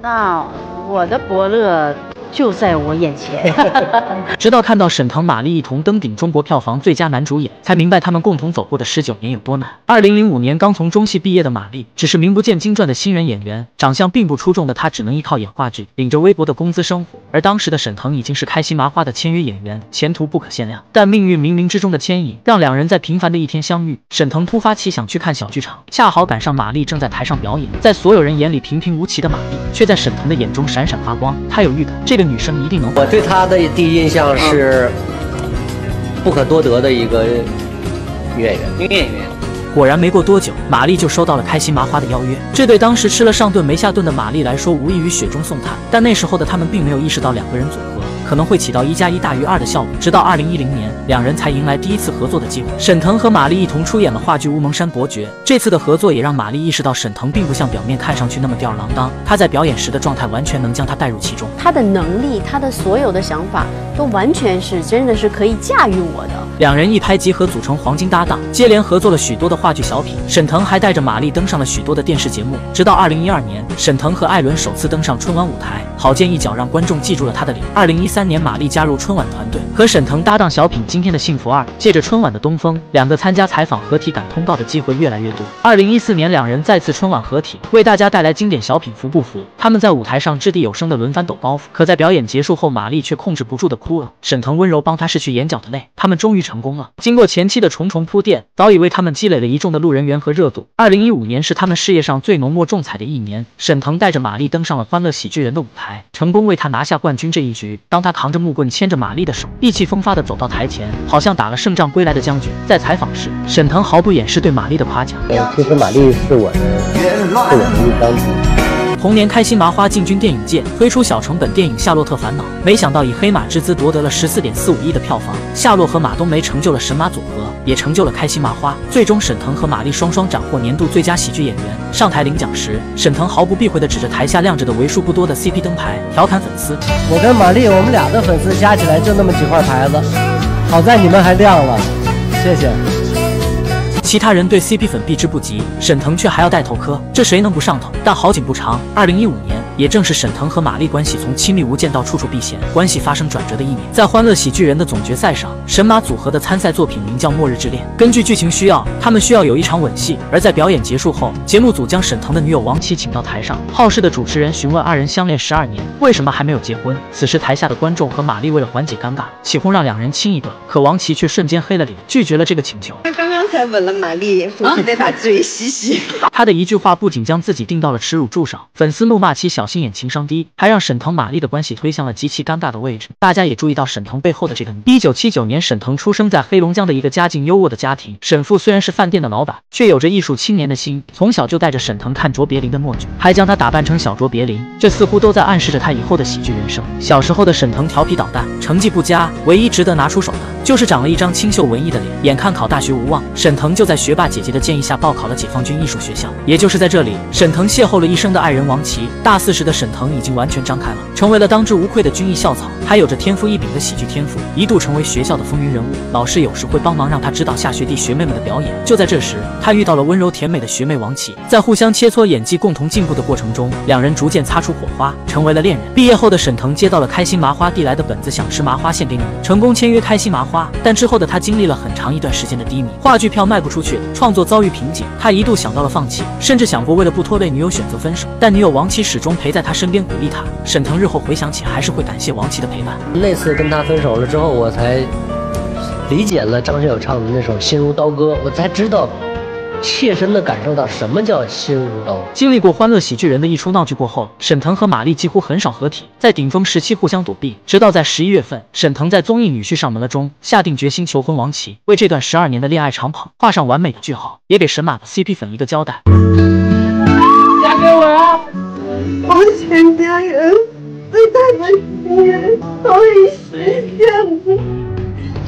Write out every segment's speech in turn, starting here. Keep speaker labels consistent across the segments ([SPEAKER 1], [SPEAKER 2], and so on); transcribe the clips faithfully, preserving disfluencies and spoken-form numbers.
[SPEAKER 1] 那我的伯乐就在我眼前。
[SPEAKER 2] 直到看到沈腾、马丽一同登顶中国票房最佳男主演，才明白他们共同走过的十九年有多难。二零零五年刚从中戏毕业的马丽，只是名不见经传的新人演员，长相并不出众的她只能依靠演话剧，领着微薄的工资生活。而当时的沈腾已经是开心麻花的签约演员，前途不可限量。但命运冥冥之中的牵引，让两人在平凡的一天相遇。沈腾突发奇想去看小剧场，恰好赶上马丽正在台上表演。在所有人眼里平平无奇的马丽，却在沈腾的眼中闪闪发光。他有预感，这个女生一定能。
[SPEAKER 3] 我对她的第一印象是不可多得的一个女演员。女演员。
[SPEAKER 2] 果然没过多久，马丽就收到了开心麻花的邀约。这对当时吃了上顿没下顿的马丽来说，无异于雪中送炭。但那时候的他们并没有意识到两个人组合可能会起到一加一大于二的效果。直到二零一零年，两人才迎来第一次合作的机会。沈腾和马丽一同出演了话剧《乌蒙山伯爵》。这次的合作也让马丽意识到，沈腾并不像表面看上去那么吊儿郎当，他在表演时的状态完全能将他带入其中。
[SPEAKER 1] 他的能力，他的所有的想法，都完全是真的是可以驾驭我的。
[SPEAKER 2] 两人一拍即合，组成黄金搭档，接连合作了许多的话剧小品。沈腾还带着马丽登上了许多的电视节目。直到二零一二年，沈腾和艾伦首次登上春晚舞台，好见一脚让观众记住了他的脸。二零一三年，马丽加入春晚团队，和沈腾搭档小品《今天的幸福二》。借着春晚的东风，两个参加采访合体赶通告的机会越来越多。二零一四年，两人再次春晚合体，为大家带来经典小品《服不服》。他们在舞台上掷地有声的轮番抖包袱，可在表演结束后，马丽却控制不住的哭了。沈腾温柔帮她拭去眼角的泪，他们终于成功了。经过前期的重重铺垫，早已为他们积累了一众的路人缘和热度。二零一五年是他们事业上最浓墨重彩的一年，沈腾带着马丽登上了《欢乐喜剧人》的舞台，成功为他拿下冠军这一局。当他扛着木棍牵着马丽的手，意气风发地走到台前，好像打了胜仗归来的将军。在采访时，沈腾毫不掩饰对马丽的夸奖。
[SPEAKER 3] 呃，其实马丽是我的，是我的一张图。
[SPEAKER 2] 同年，开心麻花进军电影界，推出小成本电影《夏洛特烦恼》，没想到以黑马之姿夺得了十四点四五亿的票房。夏洛和马冬梅成就了神马组合，也成就了开心麻花。最终，沈腾和马丽双双斩获年度最佳喜剧演员。上台领奖时，沈腾毫不避讳地指着台下亮着的为数不多的 C P 灯牌，调侃粉丝：“
[SPEAKER 3] 我跟马丽，我们俩的粉丝加起来就那么几块牌子，好在你们还亮了，谢谢。”
[SPEAKER 2] 其他人对 C P 粉避之不及，沈腾却还要带头磕，这谁能不上头？但好景不长，二零一五年，也正是沈腾和马丽关系从亲密无间到处处避嫌，关系发生转折的一年。在《欢乐喜剧人》的总决赛上，神马组合的参赛作品名叫《末日之恋》。根据剧情需要，他们需要有一场吻戏。而在表演结束后，节目组将沈腾的女友王琦请到台上，好事的主持人询问二人相恋十二年，为什么还没有结婚？此时台下的观众和马丽为了缓解尴尬，起哄让两人亲一个，可王琦却瞬间黑了脸，拒绝了这个请求。
[SPEAKER 4] 他刚刚才吻了马丽，我得把嘴洗洗。
[SPEAKER 2] 他的一句话不仅将自己钉到了耻辱柱上，粉丝怒骂其小心眼、情商低，还让沈腾马丽的关系推向了极其尴尬的位置。大家也注意到沈腾背后的这个你。一九七九年，沈腾出生在黑龙江的一个家境优渥的家庭，沈父虽然是饭店的老板，却有着艺术青年的心，从小就带着沈腾看卓别林的默剧，还将他打扮成小卓别林，这似乎都在暗示着他以后的喜剧人生。小时候的沈腾调皮捣蛋，成绩不佳，唯一值得拿出手的就是长了一张清秀文艺的脸，眼看考大学无望，沈腾就在学霸姐姐的建议下报考了解放军艺术学校。也就是在这里，沈腾邂逅了一生的爱人王琦。大四时的沈腾已经完全张开了，成为了当之无愧的军艺校草，还有着天赋异禀的喜剧天赋，一度成为学校的风云人物。老师有时会帮忙让他指导下学弟学妹们的表演。就在这时，他遇到了温柔甜美的学妹王琦，在互相切磋演技、共同进步的过程中，两人逐渐擦出火花，成为了恋人。毕业后的沈腾接到了开心麻花递来的本子，想吃麻花献给你，成功签约开心麻花。但之后的他经历了很长一段时间的低迷，话剧票卖不出去，创作遭遇瓶颈，他一度想到了放弃，甚至想过为了不拖累女友选择分手。但女友王琦始终陪在他身边鼓励他。沈腾日后回想起，还是会感谢王琦的陪伴。
[SPEAKER 3] 那次跟他分手了之后，我才理解了张学友唱的那首《心如刀割》，我才知道切身的感受到什么叫心如刀。
[SPEAKER 2] 经历过《欢乐喜剧人》的一出闹剧过后，沈腾和马丽几乎很少合体，在顶峰时期互相躲避，直到在十一月份，沈腾在综艺《女婿上门了》中下定决心求婚王琦，为这段十二年的恋爱长跑画上完美的句号，也给神马的 C P 粉一个交代。
[SPEAKER 4] 嫁给我啊！我全家人对他的亲人都已实现。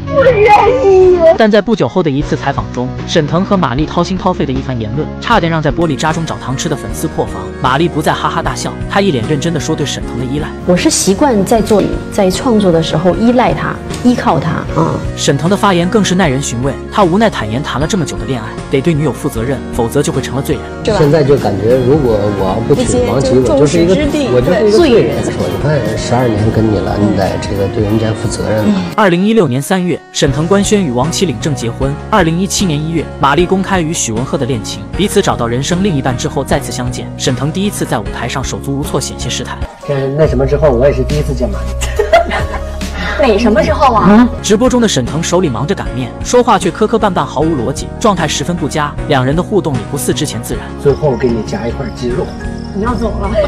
[SPEAKER 4] 不愿意。
[SPEAKER 2] 但在不久后的一次采访中，沈腾和马丽掏心掏肺的一番言论，差点让在玻璃渣中找糖吃的粉丝破防。马丽不再哈哈大笑，她一脸认真地说对沈腾的依赖。
[SPEAKER 1] 我是习惯在做在创作的时候依赖他，依靠他啊。嗯、
[SPEAKER 2] 沈腾的发言更是耐人寻味，他无奈坦言，谈了这么久的恋爱，得对女友负责任，否则就会成了罪人。
[SPEAKER 3] 现在就感觉，如果我要不娶王琦，我就是一个我就是一个罪人。我你看，十二年跟你了，你得这个对人家负责任。
[SPEAKER 2] 二零一六年三月，沈腾官宣与王琦领证结婚。二零一七年一月，马丽公开与许文赫的恋情，彼此找到人生另一半之后再次相见。沈腾第一次在舞台上手足无措，险些失态。
[SPEAKER 3] 这那什么之后，我也是第一次见马丽。
[SPEAKER 4] 哪什么时候啊？
[SPEAKER 2] 直播中的沈腾手里忙着擀面，说话却磕磕绊绊，毫无逻辑，状态十分不佳。两人的互动也不似之前自然。
[SPEAKER 3] 最后给你夹一块鸡肉。
[SPEAKER 4] 你要走了。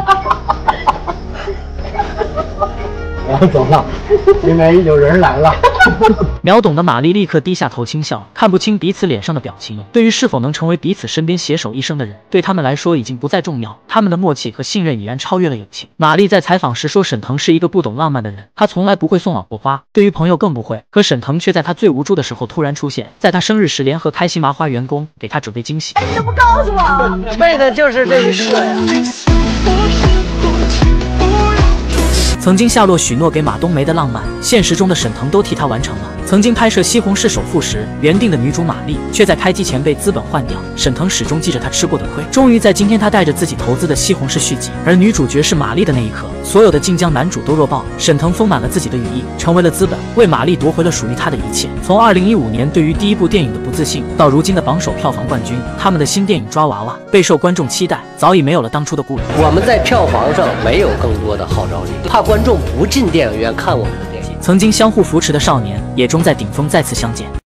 [SPEAKER 3] 我要走了，因为有人来了。
[SPEAKER 2] 秒懂的马丽立刻低下头轻笑，看不清彼此脸上的表情。对于是否能成为彼此身边携手一生的人，对他们来说已经不再重要。他们的默契和信任已然超越了友情。马丽在采访时说，沈腾是一个不懂浪漫的人，他从来不会送老婆花，对于朋友更不会。可沈腾却在他最无助的时候突然出现，在他生日时联合开心麻花员工给他准备惊喜。
[SPEAKER 4] 哎，你怎么不告诉我？
[SPEAKER 3] 为的就是这一个呀。
[SPEAKER 2] 曾经夏洛许诺给马冬梅的浪漫，现实中的沈腾都替她完成了。曾经拍摄《西红柿首富》时，原定的女主马丽却在开机前被资本换掉，沈腾始终记着她吃过的亏。终于在今天，他带着自己投资的《西红柿》续集，而女主角是马丽的那一刻，所有的晋江男主都弱爆。沈腾丰满了自己的羽翼，成为了资本，为马丽夺回了属于她的一切。从二零一五年对于第一部电影的不自信，到如今的榜首票房冠军，他们的新电影《抓娃娃》备受观众期待，早已没有了当初的顾虑。
[SPEAKER 3] 我们在票房上没有更多的号召力，怕观众不进电影院看我们的电影。
[SPEAKER 2] 曾经相互扶持的少年，也终在顶峰再次相见。